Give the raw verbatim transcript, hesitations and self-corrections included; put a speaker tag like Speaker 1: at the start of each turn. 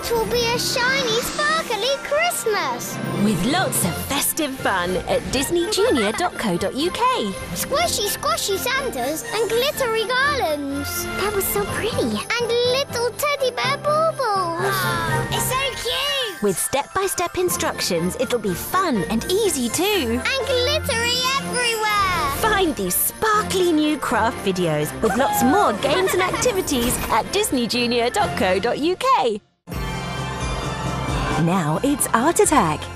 Speaker 1: It will be a shiny, sparkly Christmas!
Speaker 2: With lots of festive fun at disney junior dot co dot U K.
Speaker 1: Squishy, squashy Santas and glittery garlands.
Speaker 3: That was so pretty.
Speaker 1: And little teddy bear baubles.
Speaker 3: Oh, it's so cute!
Speaker 2: With step-by-step instructions, it'll be fun and easy too.
Speaker 1: And glittery everywhere.
Speaker 2: Find these sparkly new craft videos with lots more games and activities at disney junior dot co dot U K. Now it's Art Attack.